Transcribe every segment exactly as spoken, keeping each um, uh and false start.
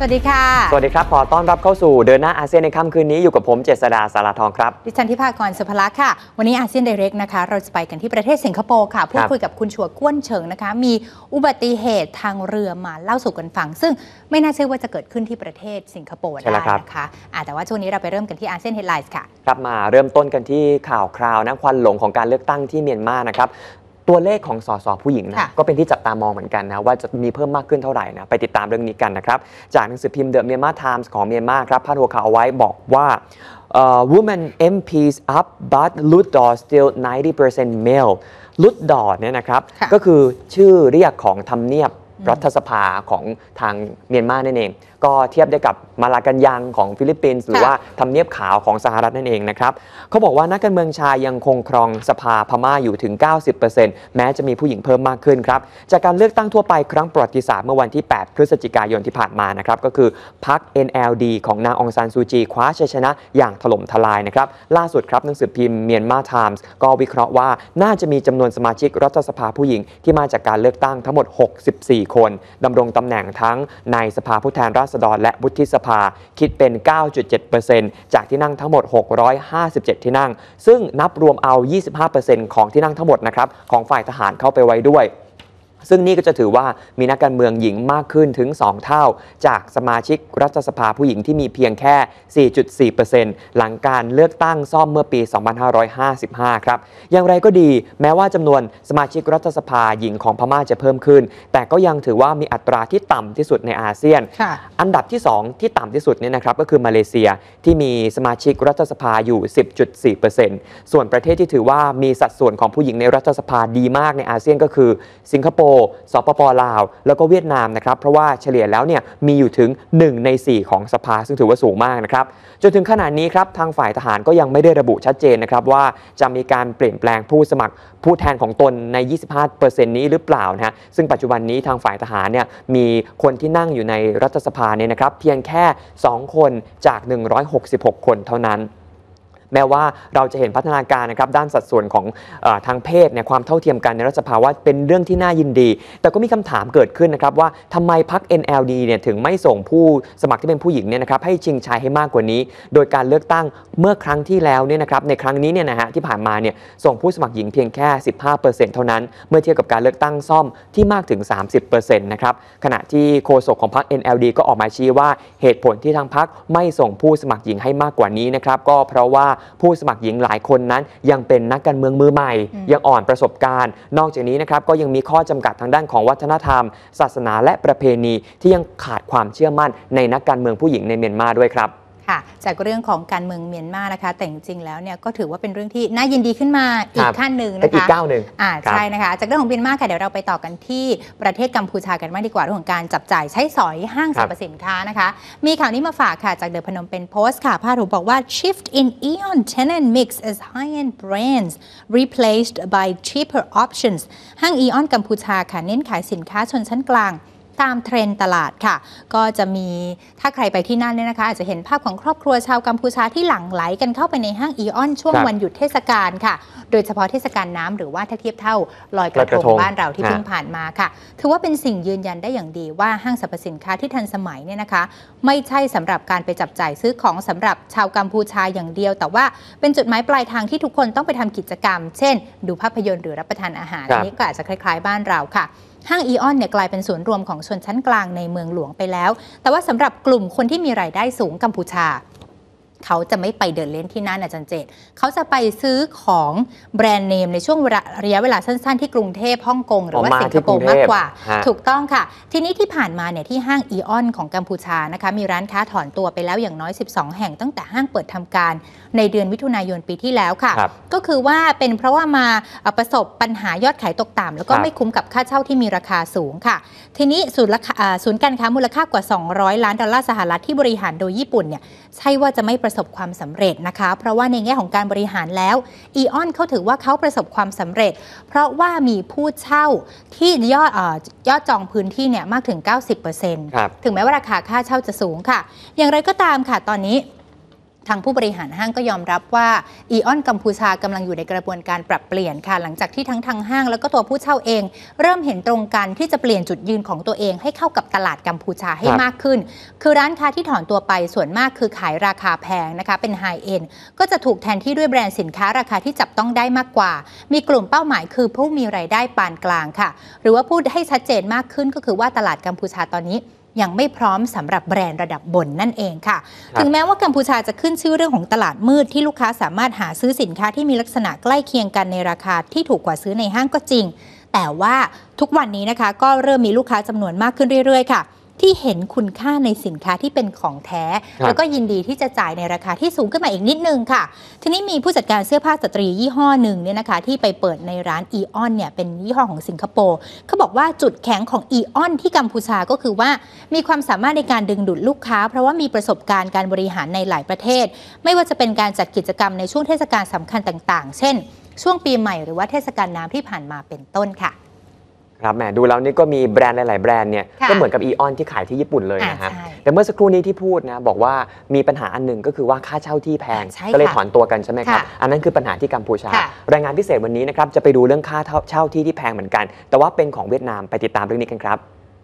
วัสดีค่ะสวัสดีครับขอต้อนรับเข้าสู่เดินหน้าอาเซียนในค่ำคืนนี้อยู่กับผมเจษฎาสาราทองครับดิฉันทิพากรสุภลักษณ์ค่ะวันนี้อาเซียนไดเรกนะคะเราจะไปกันที่ประเทศสิงคโปร์ค่ะพูดคุยกับคุณชัวก้วนเฉิงนะคะมีอุบัติเหตุทางเรือมาเล่าสู่กันฟังซึ่งไม่น่าเชื่อว่าจะเกิดขึ้นที่ประเทศสิงคโปร์ได้นะคะแต่ว่าช่วงนี้เราไปเริ่มกันที่อาเซียนเฮดไลน์ค่ะครับมาเริ่มต้นกันที่ข่าวคราวนะควันหลงของการเลือกตั้งที่เมียนมานะครับตัวเลขของสสผู้หญิงนะก็เป็นที่จับตามองเหมือนกันนะว่าจะมีเพิ่มมากขึ้นเท่าไหร่นะไปติดตามเรื่องนี้กันนะครับจากหนังสือพิมพ์ The Myanmar Times ของเมียนมาครับพาดหัวข่าวเอาไว้บอกว่า uh, women เอ็ม พี up but Lut Dor still ninety percent male ลุดดอร์เนี่ยนะครับก็คือชื่อเรียกของทำเนียบรัฐสภาของทางเมียนมานั่นเองก็เทียบได้กับมาลากันยังของฟิลิปปินส์หรือว่าทำเนียบขาวของสหรัฐนั่นเองนะครับเขาบอกว่านักการเมืองชายยังคงครองสภาพม่าอยู่ถึง เก้าสิบเปอร์เซ็นต์ แม้จะมีผู้หญิงเพิ่มมากขึ้นครับจากการเลือกตั้งทั่วไปครั้งประวัติศาสตร์เมื่อวันที่ แปด พฤศจิกายนที่ผ่านมานะครับก็คือพรรค เอ็น แอล ดี ของนางองซานซูจีคว้าชัยชนะอย่างถล่มทลายนะครับล่าสุดครับหนังสือพิมพ์เมียนมาไทมส์ก็วิเคราะห์ว่าน่าจะมีจำนวนสมาชิกรัฐสภาผู้หญิงที่มาจากการเลือกตั้งทั้งหมดหกสิบสี่คนดำรงตำแหน่งทั้งในสภาผู้แทนราษฎรและวุฒิสภาคิดเป็น เก้าจุดเจ็ดเปอร์เซ็นต์ จากที่นั่งทั้งหมดหกร้อยห้าสิบเจ็ดที่นั่งซึ่งนับรวมเอา ยี่สิบห้าเปอร์เซ็นต์ ของที่นั่งทั้งหมดนะครับของฝ่ายทหารเข้าไปไว้ด้วยซึ่งนี่ก็จะถือว่ามีนักการเมืองหญิงมากขึ้นถึงสองเท่าจากสมาชิกรัฐสภาผู้หญิงที่มีเพียงแค่ สี่จุดสี่เปอร์เซ็นต์ หลังการเลือกตั้งซ่อมเมื่อปี สองพันห้าร้อยห้าสิบห้า ครับอย่างไรก็ดีแม้ว่าจำนวนสมาชิกรัฐสภาหญิงของพม่าจะเพิ่มขึ้นแต่ก็ยังถือว่ามีอัตราที่ต่ำที่สุดในอาเซียนอันดับที่สองที่ต่ำที่สุดเนี่ยนะครับก็คือมาเลเซียที่มีสมาชิกรัฐสภาอยู่ สิบจุดสี่เปอร์เซ็นต์ ส่วนประเทศที่ถือว่ามีสัดส่วนของผู้หญิงในรัฐสภาดีมากในอาเซียนก็คือสิงคโปร์สปป.ลาวแล้วก็เวียดนามนะครับเพราะว่าเฉลี่ยแล้วเนี่ยมีอยู่ถึงหนึ่งในสี่ของสภาซึ่งถือว่าสูงมากนะครับจนถึงขณะนี้ครับทางฝ่ายทหารก็ยังไม่ได้ระบุชัดเจนนะครับว่าจะมีการเปลี่ยนแปลงผู้สมัครผู้แทนของตนใน ยี่สิบห้าเปอร์เซ็นต์ นี้หรือเปล่านะฮะซึ่งปัจจุบันนี้ทางฝ่ายทหารเนี่ยมีคนที่นั่งอยู่ในรัฐสภาเนี่ยนะครับเพียงแค่สองคนจากหนึ่งร้อยหกสิบหกคนเท่านั้นแม้ว่าเราจะเห็นพัฒนาการนะครับด้านสัดส่วนของเอ่อทางเพศเนี่ยความเท่าเทียมกันในรัฐสภาว่าเป็นเรื่องที่น่ายินดีแต่ก็มีคำถามเกิดขึ้นนะครับว่าทำไมพรรค เอ็น แอล ดี เนี่ยถึงไม่ส่งผู้สมัครที่เป็นผู้หญิงเนี่ยนะครับให้ชิงชัยให้มากกว่านี้โดยการเลือกตั้งเมื่อครั้งที่แล้วเนี่ยนะครับในครั้งนี้เนี่ยนะฮะที่ผ่านมาเนี่ยส่งผู้สมัครหญิงเพียงแค่ สิบห้าเปอร์เซ็นต์ เท่านั้นเมื่อเทียบกับการเลือกตั้งซ่อมที่มากถึง สามสิบเปอร์เซ็นต์ นะครับขณะที่โฆษกของพรรค เอ็น แอล ดี ก็ออกมาชี้ว่าเหตุผลที่ทางพรรคไม่ส่งผู้สมัครหญิงให้มากกว่านี้นะครับก็เพราะว่าผู้สมัครหญิงหลายคนนั้นยังเป็นนักการเมืองมือใหม่ยังอ่อนประสบการณ์นอกจากนี้นะครับก็ยังมีข้อจำกัดทางด้านของวัฒนธรรมศาสนาและประเพณีที่ยังขาดความเชื่อมั่นในนักการเมืองผู้หญิงในเมียนมาด้วยครับค่ะจากเรื่องของการเมืองเมียนมานะคะแต่จริงๆแล้วเนี่ยก็ถือว่าเป็นเรื่องที่น่ายินดีขึ้นมาอีกขั้นหนึ่งนะคะอีกก้าวหนึ่งอ่าใช่นะคะจากเรื่องของเมียนมาค่ะเดี๋ยวเราไปต่อกันที่ประเทศกัมพูชากันมากดีกว่าเรื่องของการจับจ่ายใช้สอยห้างสรรพสินค้านะคะมีข่าวนี้มาฝากค่ะจากเดอะพนมเป็นโพสต์ค่ะพาดหัวบอกว่า shift in Aeon tenant mix as high-end brands replaced by cheaper options ห้าง Aeon กัมพูชาค่ะเน้นขายสินค้าชนชั้นกลางตามเทรนด์ตลาดค่ะก็จะมีถ้าใครไปที่นั่นเนี่ยนะคะอาจจะเห็นภาพของครอบครัวชาวกัมพูชาที่หลั่งไหลกันเข้าไปในห้างอีออนช่วงวันหยุดเทศกาลค่ะโดยเฉพาะเทศกาลน้ำหรือว่าถ้าเทียบเท่าลอยกระทงบ้านเราที่เพิ่งผ่านมาค่ะถือว่าเป็นสิ่งยืนยันได้อย่างดีว่าห้างสรรพสินค้าที่ทันสมัยเนี่ยนะคะไม่ใช่สำหรับการไปจับจ่ายซื้อของสำหรับชาวกัมพูชาอย่างเดียวแต่ว่าเป็นจุดหมายปลายทางที่ทุกคนต้องไปทำกิจกรรมเช่นดูภาพยนตร์หรือรับประทานอาหารอันนี้ก็อาจจะคล้ายๆบ้านเราค่ะห้างอีออนเนี่ยกลายเป็นศูนย์รวมของชนชั้นกลางในเมืองหลวงไปแล้วแต่ว่าสำหรับกลุ่มคนที่มีรายได้สูงกัมพูชาเขาจะไม่ไปเดินเล่นที่นั่นอาจารย์เจตเขาจะไปซื้อของแบรนด์เนมในช่วงระยะเวลาสั้นๆที่กรุงเทพฮ่องกงหรือว่าสิงคโปร์มากกว่าถูกต้องค่ะทีนี้ที่ผ่านมาเนี่ยที่ห้างอีออนของกัมพูชานะคะมีร้านค้าถอนตัวไปแล้วอย่างน้อยสิบสองแห่งตั้งแต่ห้างเปิดทำการในเดือนมิถุนายนปีที่แล้วค่ะก็คือว่าเป็นเพราะว่ามาประสบปัญหายอดขายตกต่ำแล้วก็ไม่คุ้มกับค่าเช่าที่มีราคาสูงค่ะทีนี้ศูนย์ศูนย์การค้ามูลค่ากว่าสองร้อยล้านดอลลาร์สหรัฐที่บริหารโดยญี่ปุ่นเนี่ยใช่ว่าจะไม่ประสบความสำเร็จนะคะเพราะว่าในแง่ของการบริหารแล้วอีออนเขาถือว่าเขาประสบความสำเร็จเพราะว่ามีผู้เช่าที่ยอดยอดจองพื้นที่เนี่ยมากถึง เก้าสิบเปอร์เซ็นต์ ถึงแม้ว่าราคาค่าเช่าจะสูงค่ะอย่างไรก็ตามค่ะตอนนี้ทางผู้บริหารห้างก็ยอมรับว่าอีออนกัมพูชากำลังอยู่ในกระบวนการปรับเปลี่ยนค่ะหลังจากที่ทั้งทางห้างแล้วก็ตัวผู้เช่าเองเริ่มเห็นตรงกันที่จะเปลี่ยนจุดยืนของตัวเองให้เข้ากับตลาดกัมพูชาให้มากขึ้นคือร้านค้าที่ถอนตัวไปส่วนมากคือขายราคาแพงนะคะเป็นไฮเอ็นด์ก็จะถูกแทนที่ด้วยแบรนด์สินค้าราคาที่จับต้องได้มากกว่ามีกลุ่มเป้าหมายคือผู้มีรายได้ปานกลางค่ะหรือว่าพูดให้ชัดเจนมากขึ้นก็คือว่าตลาดกัมพูชาตอนนี้ยังไม่พร้อมสำหรับแบรนด์ระดับบนนั่นเองค่ะถึงแม้ว่ากัมพูชาจะขึ้นชื่อเรื่องของตลาดมืดที่ลูกค้าสามารถหาซื้อสินค้าที่มีลักษณะใกล้เคียงกันในราคาที่ถูกกว่าซื้อในห้างก็จริงแต่ว่าทุกวันนี้นะคะก็เริ่มมีลูกค้าจำนวนมากขึ้นเรื่อยๆค่ะที่เห็นคุณค่าในสินค้าที่เป็นของแท้แล้วก็ยินดีที่จะจ่ายในราคาที่สูงขึ้นมาอีกนิดนึงค่ะทีนี้มีผู้จัดการเสื้อผ้าสตรียี่ห้อหนึ่งเนี่ยนะคะที่ไปเปิดในร้านอีออนเนี่ยเป็นยี่ห้อของสิงคโปร์เขาบอกว่าจุดแข็งของอีออนที่กัมพูชาก็คือว่ามีความสามารถในการดึงดูดลูกค้าเพราะว่ามีประสบการณ์การบริหารในหลายประเทศไม่ว่าจะเป็นการจัดกิจกรรมในช่วงเทศกาลสำคัญต่างๆเช่นช่วงปีใหม่หรือว่าเทศกาลน้ำที่ผ่านมาเป็นต้นค่ะครับแหมดูแล้วนี่ก็มีแบรนด์หลายๆแบรนด์เนี่ยก็เหมือนกับอีออนที่ขายที่ญี่ปุ่นเลยนะครับแต่เมื่อสักครู่นี้ที่พูดนะบอกว่ามีปัญหาอันหนึ่งก็คือว่าค่าเช่าที่แพงก็เลยถอนตัวกันใช่ไหมครับอันนั้นคือปัญหาที่กัมพูชารายงานพิเศษวันนี้นะครับจะไปดูเรื่องค่าเช่าที่ที่แพงเหมือนกันแต่ว่าเป็นของเวียดนามไปติดตามเรื่องนี้กันครับ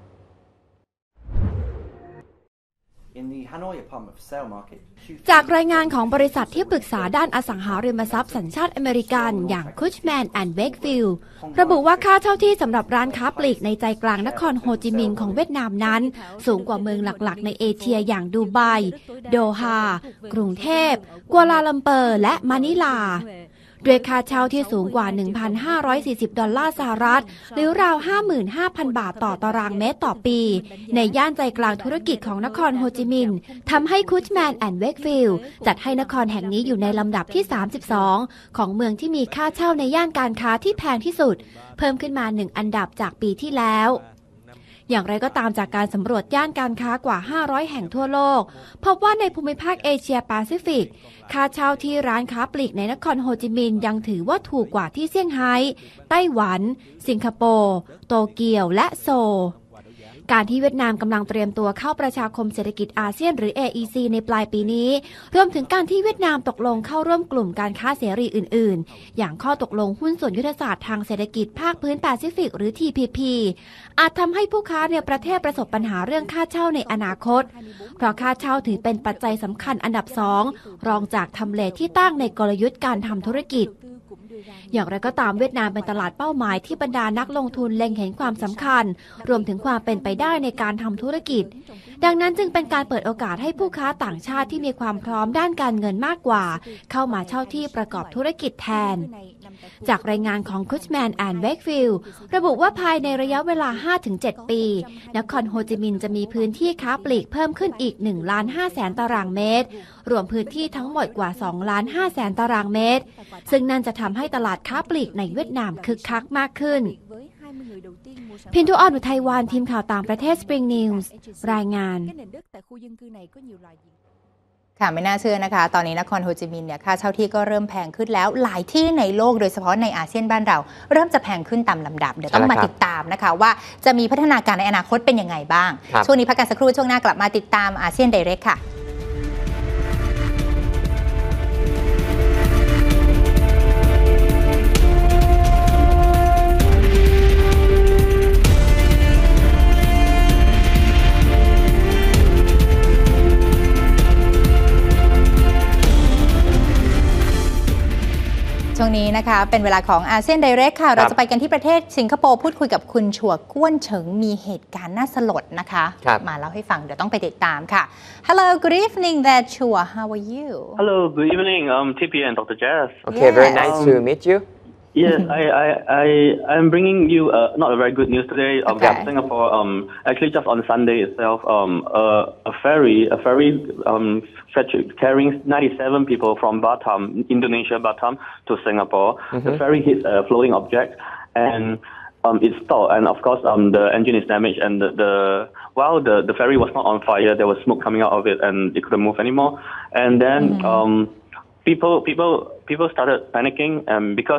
จากรายงานของบริษัทที่ปรึกษาด้านอสังหาริมทรัพย์สัญชาติอเมริกันอย่าง Cushman and Wakefield ระบุว่าค่าเช่าที่สำหรับร้านค้าปลีกในใจกลางนครโฮจิมินห์ของเวียดนามนั้นสูงกว่าเมืองหลักๆในเอเชียอย่างดูไบโดฮากรุงเทพกัวลาลัมเปอร์และมะนิลาด้วยค่าเช่าที่สูงกว่า หนึ่งพันห้าร้อยสี่สิบ ดอลลาร์สหรัฐหรือราว ห้าหมื่นห้าพัน บาทต่อตารางเมตรต่อปีในย่านใจกลางธุรกิจของนครโฮจิมินห์ทำให้ Cushman and Wakefield จัดให้นครแห่งนี้อยู่ในลำดับที่ สามสิบสอง ของเมืองที่มีค่าเช่าในย่านการค้าที่แพงที่สุดเพิ่มขึ้นมาหนึ่งอันดับจากปีที่แล้วอย่างไรก็ตามจากการสำรวจย่านการค้ากว่าห้าร้อยแห่งทั่วโลกพบว่าในภูมิภาคเอเชียแปซิฟิกค่าเช่าที่ร้านค้าปลีกในนครโฮจิมินห์ยังถือว่าถูกกว่าที่เซี่ยงไฮ้ไต้หวันสิงคโปร์โตเกียวและโซลการที่เวียดนามกำลังเตรียมตัวเข้าประชาคมเศรษฐกิจอาเซียนหรือ เอ อี ซี ในปลายปีนี้รวมถึงการที่เวียดนามตกลงเข้าร่วมกลุ่มการค้าเสรีอื่นๆอย่างข้อตกลงหุ้นส่วนยุทธศาสตร์ทางเศรษฐกิจภาคพื้นแปซิฟิกหรือ ที พี พี อาจทำให้ผู้ค้าในประเทศประสบปัญหาเรื่องค่าเช่าในอนาคตเพราะค่าเช่าถือเป็นปัจจัยสำคัญอันดับสองรองจากทำเลที่ตั้งในกลยุทธ์การทำธุรกิจอย่างไรก็ตามเวียดนามเป็นตลาดเป้าหมายที่บรรดานักลงทุนเล็งเห็นความสำคัญรวมถึงความเป็นไปได้ในการทำธุรกิจดังนั้นจึงเป็นการเปิดโอกาสให้ผู้ค้าต่างชาติที่มีความพร้อมด้านการเงินมากกว่าเข้ามาเช่าที่ประกอบธุรกิจแทนจากรายงานของ Cushman and Wakefield ระบุว่าภายในระยะเวลา ห้าถึงเจ็ด ปีนครโฮจิมินห์จะมีพื้นที่ค้าปลีกเพิ่มขึ้นอีก หนึ่งล้านห้าแสน ตารางเมตรรวมพื้นที่ทั้งหมดกว่า สองล้านห้าแสน ตารางเมตรซึ่งนั่นจะทำให้ตลาดค้าปลีกในเวียดนามคึกคักมากขึ้นพินทุออนอุทัยวานทีมข่าวต่างประเทศ Spring News รายงานค่ะไม่น่าเชื่อนะคะตอนนี้นครโฮจิมินห์เนี่ยค่าเช่าที่ก็เริ่มแพงขึ้นแล้วหลายที่ในโลกโดยเฉพาะในอาเซียนบ้านเราเริ่มจะแพงขึ้นตามลำดับเดี๋ยวต้องมาติดตามนะคะว่าจะมีพัฒนาการในอนาคตเป็นยังไงบ้างช่วงนี้พักกันสักครู่ช่วงหน้ากลับมาติดตามอาเซียนไดเรกค่ะช่วงนี้นะคะเป็นเวลาของอาเซียนไดเรกค่ะเราจะไปกันที่ประเทศสิงคโปร์พูดคุยกับคุณชัวก้วนเฉิงมีเหตุการณ์น่าสลดนะคะมาเล่าให้ฟังเดี๋ยวต้องไปติดตามค่ะ Hello good evening there Chua how are you Hello good evening um T P and Doctor Jazz Okay very nice to meet you Yes, I, I, I, I'm bringing you uh, not a very good news today. Um, okay. Singapore, um, actually just on Sunday itself, um, uh, a ferry, a ferry, um, carrying ninety-seven people from Batam, Indonesia, Batam to Singapore. Mm-hmm. The ferry hit a floating object and um, it stalled. And of course, um, the engine is damaged. And the, the while the, the ferry was not on fire, there was smoke coming out of it, and it couldn't move anymore. And then mm-hmm. um, people, people, people started panicking, um, because it.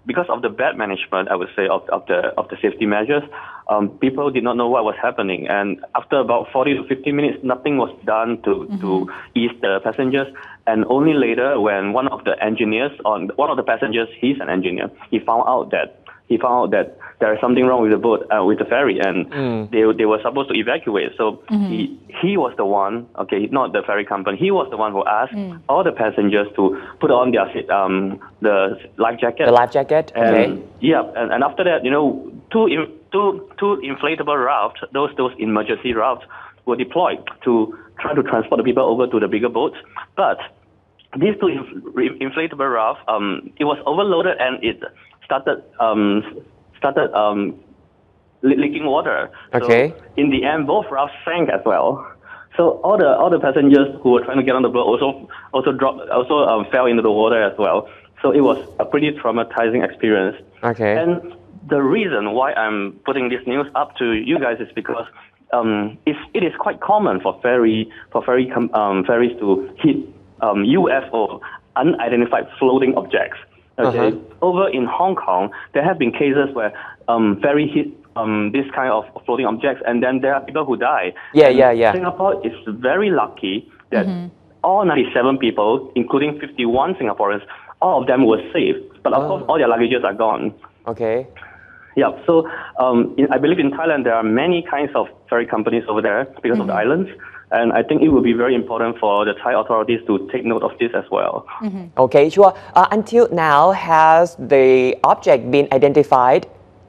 because of the bad management, I would say, of, of the of the safety measures, um, people did not know what was happening. And after about forty to fifty minutes, nothing was done to, mm-hmm. to ease the passengers. And only later, when one of the engineers, on one of the passengers, he's an engineer, he found out that he found out that there is something wrong with the boat, uh, with the ferry, and mm. they they were supposed to evacuate. So mm-hmm. he he was the one, okay, not the ferry company. He was the one who asked mm. all the passengers to put on their um the life jacket. The life jacket. Okay. And, yeah, and, and after that, you know, two two two inflatable rafts, those those emergency rafts, were deployed to try to transport the people over to the bigger boats, but these two inf- inflatable rafts, um, it was overloaded and it started um, started um, leaking water. Okay. So in the end, both rafts sank as well. So all the all the passengers who were trying to get on the boat also also dropped also um, fell into the water as well. So it was a pretty traumatizing experience. Okay. And the reason why I'm putting this news up to you guys is because um, it's, it is quite common for ferry for ferry um, ferries to hit um, U F O, unidentified floating objects. Okay. Uh-huh. Over in Hong Kong, there have been cases where um, ferry hit um, this kind of floating objects, and then there are people who die. Yeah, and yeah, yeah. Singapore is very lucky that mm-hmm. all ninety-seven people, including fifty-one Singaporeans, all of them were safe. But of oh. course, all their luggages are gone. Okay. Yeah. So um, in, I believe in Thailand there are many kinds of ferry companies over there because mm-hmm. of the islands. And I think it will be very important for the Thai authorities to take note of this as well. Mm-hmm. Okay, sure. Uh, until now, has the object been identified?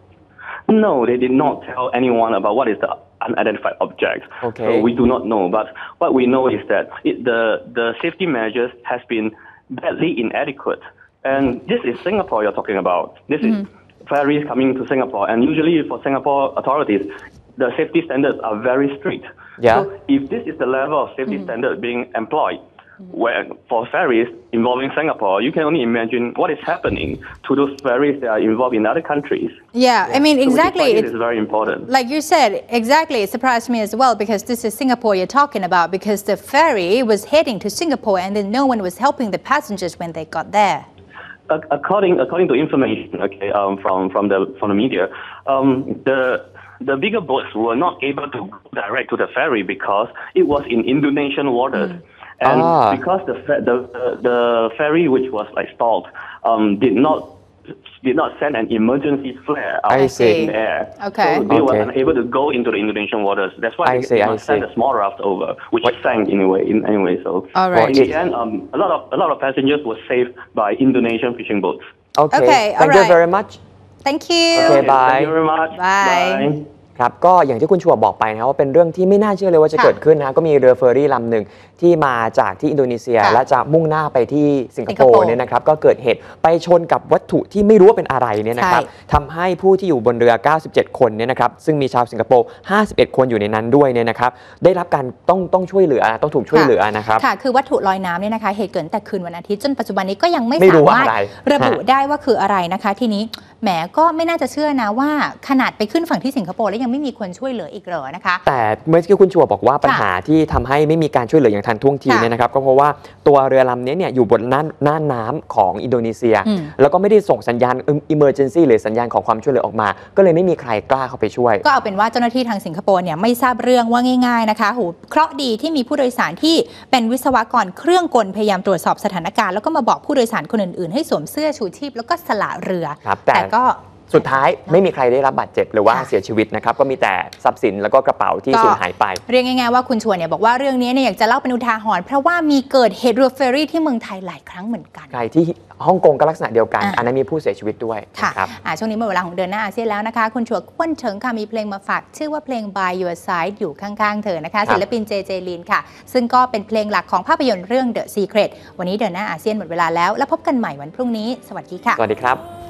No, they did not tell anyone about what is the unidentified object. Okay. So we do not know. But what we know is that it, the, the safety measures has been badly inadequate. And this is Singapore you're talking about. This mm-hmm. is ferries coming to Singapore. And usually for Singapore authorities, the safety standards are very strict. Yeah. So if this is the level of safety mm-hmm. standard being employed, where for ferries involving Singapore, you can only imagine what is happening to those ferries that are involved in other countries. Yeah, yeah. I mean, so exactly. It is very important. Like you said, exactly. It surprised me as well because this is Singapore you're talking about because the ferry was heading to Singapore and then no one was helping the passengers when they got there. According according to information, okay, um, from from the from the media, um, the the bigger boats were not able to go direct to the ferry because it was in Indonesian waters. Mm. And ah. because the, the the ferry, which was like stalled, um, did not did not send an emergency flare out I see. in the air. Okay. So they okay. were unable to go into the Indonesian waters. That's why I they, see, they I must send see. a small raft over, which what? sank anyway. In anyway, so all right. in the end, um, a lot of a lot of passengers were saved by Indonesian fishing boats. Okay. okay Thank right. you very much. Thank you. Okay. Bye. Thank you very much. Bye. Bye. ครับก็อย่างที่คุณชัวบอกไปนะครับว่าเป็นเรื่องที่ไม่น่าเชื่อเลยว่าจะเกิดขึ้นนะก็มีเรือเฟอร์รี่ลำหนึ่งที่มาจากที่อินโดนีเซียและจะมุ่งหน้าไปที่สิงคโปร์เนี่ยนะครับก็เกิดเหตุไปชนกับวัตถุที่ไม่รู้ว่าเป็นอะไรเนี่ยนะครับทำให้ผู้ที่อยู่บนเรือเก้าสิบเจ็ดคนเนี่ยนะครับซึ่งมีชาวสิงคโปร์ห้าสิบเอ็ดคนอยู่ในนั้นด้วยเนี่ยนะครับได้รับการต้องต้องช่วยเหลือต้องถูกช่วยเหลือนะครับค่ะคือวัตถุลอยน้ำเนี่ยนะคะเหตุเกิดแต่คืนวันอาทิตย์จนปัจจุบันนี้ก็ยังไม่สามารถระบุได้ว่าคืออะไรนะคะทีนี้แหมก็ไม่น่าจะเชื่อนะว่าขนาดไปขึ้นฝั่งที่สิงคโปร์แล้วยังไม่มีคนช่วยเหลืออีกเหรอนะคะแต่เมื่อกี้คุณชัวบอกว่าปัญหาที่ทำให้ไม่มีการช่วยเหลืออย่างทันท่วงทีเนี่ยนะครับก็เพราะว่าตัวเรือลำนี้เนี่ยอยู่บนน่านน่านน้ำของอินโดนีเซียแล้วก็ไม่ได้ส่งสัญญาณ emergency หรือสัญญาณของความช่วยเหลือออกมาก็เลยไม่มีใครกล้าเข้าไปช่วยก็เอาเป็นว่าเจ้าหน้าที่ทางสิงคโปร์เนี่ยไม่ทราบเรื่องว่าง่ายๆนะคะโหเคราะห์ดีที่มีผู้โดยสารที่เป็นวิศวกรเครื่องกลพยายามตรวจสอบสถานการณ์แล้วก็มาบอกผู้โดยสารคนอื่นๆให้สวมเสื้อชูชีพแล้วก็สละเรือแต่ก็สุดท้ายไม่มีใครได้รับบาดเจ็บหรือว่าเสียชีวิตนะครับก็มีแต่ทรัพย์สินแล้วก็กระเป๋าที่สูญหายไปเรียกง่ายๆว่าคุณชวนเนี่ยบอกว่าเรื่องนี้เนี่ยอยากจะเล่าเป็นอุทาหรณ์เพราะว่ามีเกิดเหตุเรือเฟอร์รี่ที่เมืองไทยหลายครั้งเหมือนกันใช่ที่ฮ่องกงก็ลักษณะเดียวกัน อ, อันนั้นมีผู้เสียชีวิตด้วยค่ะช่วงนี้หมดเวลาของเดินหน้าอาเซียนแล้วนะคะคุณชวนควนเฉิงค่ะมีเพลงมาฝากชื่อว่าเพลง By Your Side อยู่ข้างๆเธอนะคะศิลปินเจเจลินค่ะซึ่งก็เป็นเพลงหลักของภาพยนตร์เรื่อง The Secret วันนี้เดินหน้าอาเซียนหมดเวลาแล้วแล้วพบกันใหม่วันพรุ่งนี้สวัสดีค่ะสวัสดีครับ